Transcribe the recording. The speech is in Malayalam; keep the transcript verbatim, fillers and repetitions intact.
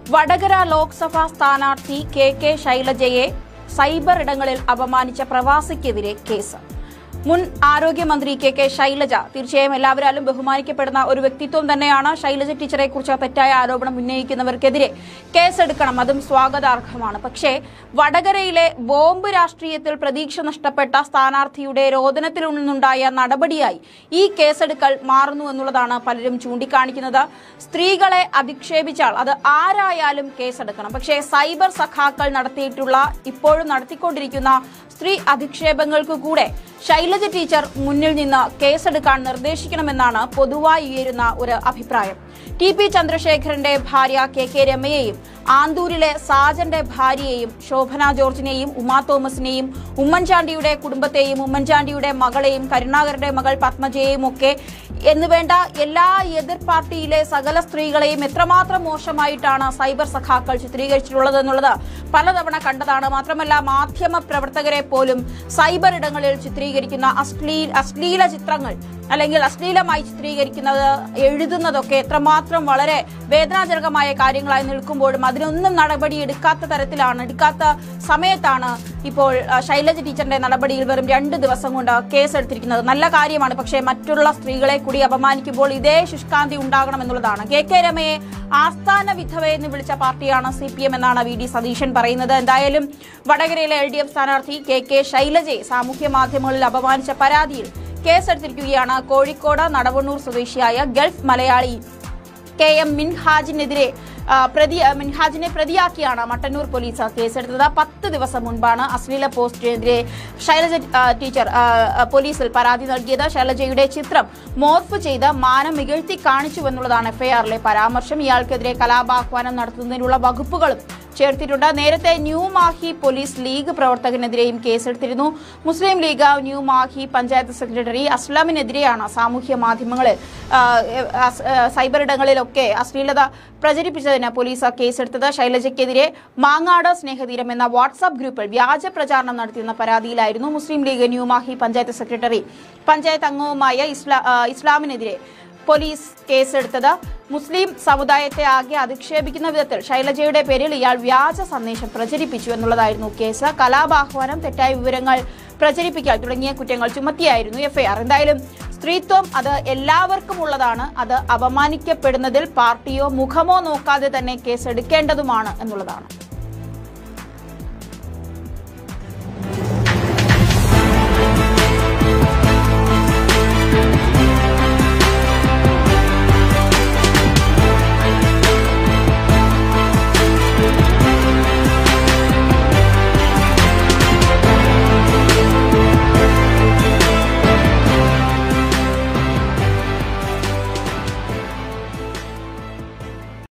വടകര ലോക്സഭാ സ്ഥാനാർത്ഥി കെ കെ ശൈലജയെ സൈബർ ഇടങ്ങളിൽ അപമാനിച്ച പ്രവാസിക്കെതിരെ കേസ്. മുൻ ആരോഗ്യമന്ത്രി കെ കെ ശൈലജ തീർച്ചയായും എല്ലാവരാലും ബഹുമാനിക്കപ്പെടുന്ന ഒരു വ്യക്തിത്വം തന്നെയാണ്. ശൈലജ ടീച്ചറെ കുറിച്ച് തെറ്റായ ആരോപണം ഉന്നയിക്കുന്നവർക്കെതിരെ കേസെടുക്കണം, അതും സ്വാഗതാർഹമാണ്. പക്ഷേ വടകരയിലെ ബോംബ് രാഷ്ട്രീയത്തിൽ പ്രതീക്ഷ നഷ്ടപ്പെട്ട സ്ഥാനാർത്ഥിയുടെ രോദനത്തിൽ നിന്നുണ്ടായ നടപടിയായി ഈ കേസെടുക്കൽ മാറുന്നു എന്നുള്ളതാണ് പലരും ചൂണ്ടിക്കാണിക്കുന്നത്. സ്ത്രീകളെ അധിക്ഷേപിച്ചാൽ അത് ആരായാലും കേസെടുക്കണം. പക്ഷേ സൈബർ സഖാക്കൾ നടത്തിയിട്ടുള്ള ഇപ്പോഴും നടത്തിക്കൊണ്ടിരിക്കുന്ന സ്ത്രീ അധിക്ഷേപങ്ങൾക്ക് കൂടെ ശൈലജ ടീച്ചർ മുന്നിൽ നിന്ന് കേസെടുക്കാൻ നിർദ്ദേശിക്കണമെന്നാണ് പൊതുവായി ഉയരുന്ന ഒരു അഭിപ്രായം. ടി പി ചന്ദ്രശേഖരന്റെ ഭാര്യ കെ കെ രമയെയും ആന്തൂരിലെ സാജന്റെ ഭാര്യയെയും ശോഭന ജോർജിനെയും ഉമാ തോമസിനെയും ഉമ്മൻചാണ്ടിയുടെ കുടുംബത്തെയും ഉമ്മൻചാണ്ടിയുടെ മകളെയും കരുണാകരന്റെ മകൾ പത്മജയെയും ഒക്കെ എന്നുവേണ്ട എല്ലാ എതിർ പാർട്ടിയിലെ സകല സ്ത്രീകളെയും എത്രമാത്രം മോശമായിട്ടാണ് സൈബർ സഖാക്കൾ ചിത്രീകരിച്ചിട്ടുള്ളത് എന്നുള്ളത് പലതവണ കണ്ടതാണ്. മാത്രമല്ല മാധ്യമ പ്രവർത്തകരെ പോലും സൈബർ ഇടങ്ങളിൽ ചിത്രീകരിക്കുന്ന അശ്ലീല അശ്ലീല ചിത്രങ്ങൾ അല്ലെങ്കിൽ അശ്ലീലമായി ചിത്രീകരിക്കുന്നത് എഴുതുന്നതൊക്കെ എത്രമാത്രം വളരെ വേദനാജനകമായ കാര്യങ്ങളായി നിൽക്കുമ്പോഴും അതിനൊന്നും നടപടി എടുക്കാത്ത തരത്തിലാണ് എടുക്കാത്ത സമയത്താണ് ഇപ്പോൾ ശൈലജ ടീച്ചറിന്റെ നടപടിയിൽ വെറും രണ്ട് ദിവസം കൊണ്ട് കേസെടുത്തിരിക്കുന്നത്. നല്ല കാര്യമാണ്. പക്ഷേ മറ്റുള്ള സ്ത്രീകളെ കൂടി അപമാനിക്കുമ്പോൾ ഇതേ ശുഷ്കാന്തി ഉണ്ടാകണമെന്നുള്ളതാണ്. കെ കെ രമയെ ആസ്ഥാന വിധവ എന്ന് വിളിച്ച പാർട്ടിയാണ് സി പി എം എന്നാണ് വി ഡി സതീശൻ പറയുന്നത്. എന്തായാലും വടകരയിലെ എൽ ഡി എഫ് സ്ഥാനാർത്ഥി കെ കെ ശൈലജയെ സാമൂഹ്യ മാധ്യമങ്ങളിൽ അപമാനിച്ച പരാതിയിൽ കേസെടുത്തിരിക്കുകയാണ്. കോഴിക്കോട് നടവണ്ണൂർ സ്വദേശിയായ ഗൾഫ് മലയാളി കെ എം മിൻഹാജിനെതിരെ പ്രതി മിൻഹാജിനെ പ്രതിയാക്കിയാണ് മട്ടന്നൂർ പോലീസ് കേസെടുത്തത്. പത്ത് ദിവസം മുൻപാണ് അശ്ലീല പോസ്റ്റിനെതിരെ ശൈലജ ടീച്ചർ പോലീസിൽ പരാതി നൽകിയത്. ശൈലജയുടെ ചിത്രം മോർഫ് ചെയ്ത് മാനം ഇകഴ്ത്തി കാണിച്ചുവെന്നുള്ളതാണ് എഫ്ഐആറിലെ പരാമർശം. ഇയാൾക്കെതിരെ കലാപാഹ്വാനം നടത്തുന്നതിനുള്ള വകുപ്പുകളും ചേർത്തിട്ടുണ്ട്. നേരത്തെ ന്യൂ മാഹി പോലീസ് ലീഗ് പ്രവർത്തകനെതിരെയും കേസെടുത്തിരുന്നു. മുസ്ലിം ലീഗ് ന്യൂ മാഹി പഞ്ചായത്ത് സെക്രട്ടറി അസ്ലാമിനെതിരെയാണ് സാമൂഹ്യ മാധ്യമങ്ങളിൽ സൈബർ ഇടങ്ങളിലൊക്കെ അശ്ലീലത പ്രചരിപ്പിച്ചതിന് പോലീസ് കേസെടുത്തത്. ശൈലജയ്ക്കെതിരെ മാങ്ങാട് സ്നേഹതീരം എന്ന വാട്സാപ്പ് ഗ്രൂപ്പിൽ വ്യാജ പ്രചാരണം നടത്തിയെന്ന പരാതിയിലായിരുന്നു മുസ്ലിം ലീഗ് ന്യൂ മാഹി പഞ്ചായത്ത് സെക്രട്ടറി പഞ്ചായത്ത് അംഗവുമായ ഇസ്ലാ ഇസ്ലാമിനെതിരെ പോലീസ് കേസെടുത്തത്. മുസ്ലിം സമുദായത്തെ ആകെ അധിക്ഷേപിക്കുന്ന വിധത്തിൽ ശൈലജയുടെ പേരിൽ ഇയാൾ വ്യാജ സന്ദേശം പ്രചരിപ്പിച്ചു എന്നുള്ളതായിരുന്നു കേസ്. കലാപാഹ്വാനം, തെറ്റായ വിവരങ്ങൾ പ്രചരിപ്പിക്കൽ തുടങ്ങിയ കുറ്റങ്ങൾ ചുമത്തിയായിരുന്നു എഫ്ഐആർ. എന്തായാലും സ്ത്രീത്വം അത് എല്ലാവർക്കും ഉള്ളതാണ്. അത് അപമാനിക്കപ്പെടുന്നതിൽ പാർട്ടിയോ മുഖമോ നോക്കാതെ തന്നെ കേസെടുക്കേണ്ടതുമാണ് എന്നുള്ളതാണ്.